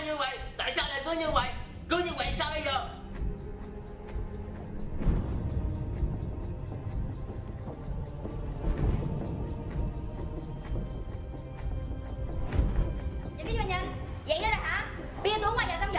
như vậy? Tại sao lại cứ như vậy? Cứ như vậy sao bây giờ? Vậy cái gì mà nhìn? Vậy đó là hả? Bây giờ tôi không bao giờ